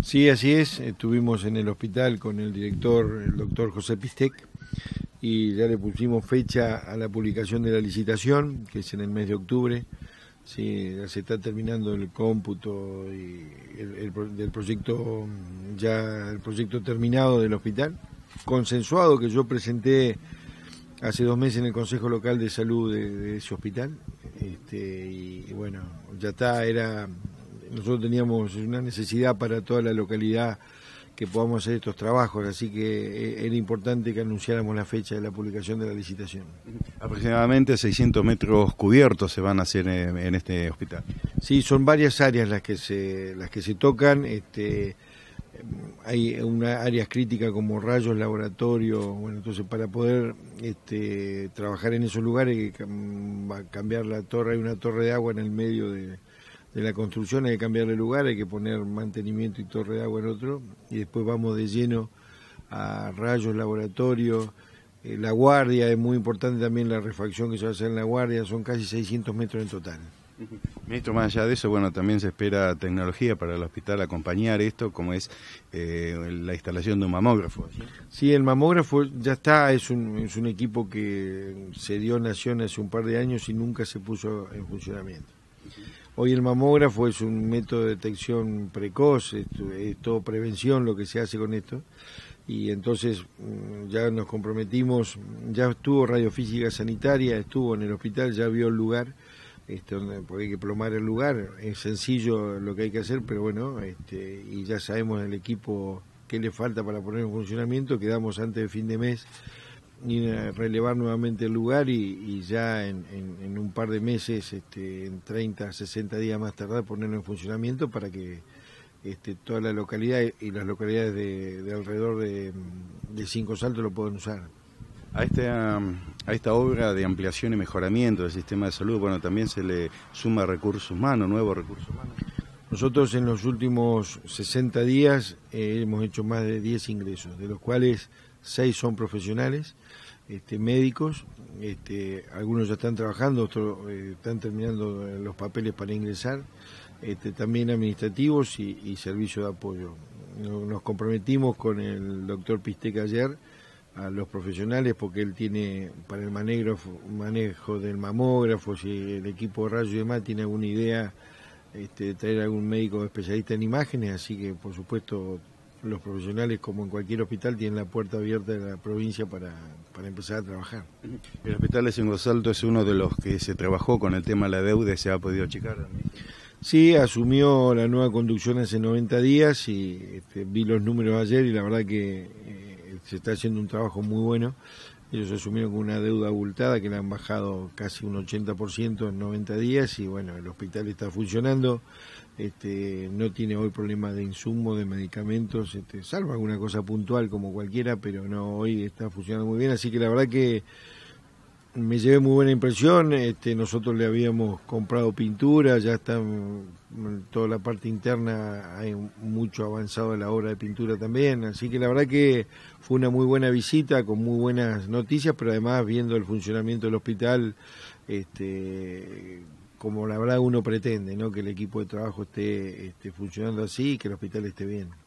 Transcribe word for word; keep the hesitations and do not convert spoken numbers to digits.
Sí, así es. Estuvimos en el hospital con el director, el doctor José Pistec, y ya le pusimos fecha a la publicación de la licitación, que es en el mes de octubre. Sí, ya se está terminando el cómputo y el, el, del proyecto, ya el proyecto terminado del hospital, consensuado, que yo presenté hace dos meses en el Consejo Local de Salud de, de ese hospital. Este, y, y bueno, ya está, era... Nosotros teníamos una necesidad para toda la localidad que podamos hacer estos trabajos, así que era importante que anunciáramos la fecha de la publicación de la licitación. Aproximadamente seiscientos metros cubiertos se van a hacer en, en este hospital. Sí, son varias áreas las que se las que se tocan. Este, hay una áreas críticas como rayos, laboratorio. Bueno, entonces para poder este, trabajar en esos lugares hay que cambiar la torre, hay una torre de agua en el medio de de la construcción, hay que cambiarle lugar, hay que poner mantenimiento y torre de agua en otro, y después vamos de lleno a rayos, laboratorio, eh, la guardia, es muy importante también la refacción que se va a hacer en la guardia, son casi seiscientos metros en total. Ministro, más allá de eso, bueno, también se espera tecnología para el hospital acompañar esto, como es eh, la instalación de un mamógrafo. ¿Sí? Sí, el mamógrafo ya está, es un, es un equipo que se dio nación hace un par de años y nunca se puso en funcionamiento. Hoy el mamógrafo es un método de detección precoz, es, es todo prevención lo que se hace con esto, y entonces ya nos comprometimos, ya estuvo radiofísica sanitaria, estuvo en el hospital, ya vio el lugar, este, porque hay que plomar el lugar, es sencillo lo que hay que hacer, pero bueno, este, y ya sabemos el equipo qué le falta para poner en funcionamiento, quedamos antes de fin de mes y relevar nuevamente el lugar y, y ya en, en, en un par de meses, este, en treinta, sesenta días más tardar, ponerlo en funcionamiento para que este, toda la localidad y las localidades de, de alrededor de, de Cinco Saltos lo puedan usar. A esta, a esta obra de ampliación y mejoramiento del sistema de salud, bueno, también se le suma recursos humanos, nuevos recursos humanos. Nosotros en los últimos sesenta días eh, hemos hecho más de diez ingresos, de los cuales seis son profesionales, este, médicos, este, algunos ya están trabajando, otros eh, están terminando los papeles para ingresar, este, también administrativos y, y servicio de apoyo. Nos comprometimos con el doctor Pistec ayer a los profesionales porque él tiene para el manejo, manejo del mamógrafo, si el equipo de rayos y demás tiene alguna idea, este, traer algún médico especialista en imágenes, así que por supuesto los profesionales, como en cualquier hospital, tienen la puerta abierta de la provincia para, para empezar a trabajar. El hospital de Cinco Saltos es uno de los que se trabajó con el tema de la deuda y se ha podido achicar. Sí, asumió la nueva conducción hace noventa días y este, vi los números ayer y la verdad que eh, se está haciendo un trabajo muy bueno. Ellos asumieron con una deuda abultada que le han bajado casi un ochenta por ciento en noventa días y bueno, el hospital está funcionando, este, no tiene hoy problemas de insumo, de medicamentos, este, salvo alguna cosa puntual como cualquiera, pero no, hoy está funcionando muy bien, así que la verdad que me llevé muy buena impresión. Este, nosotros le habíamos comprado pintura, ya está en toda la parte interna, hay mucho avanzado en la obra de pintura también, así que la verdad que fue una muy buena visita, con muy buenas noticias, pero además viendo el funcionamiento del hospital, este, como la verdad uno pretende, ¿no? Que el equipo de trabajo esté, esté funcionando así y que el hospital esté bien.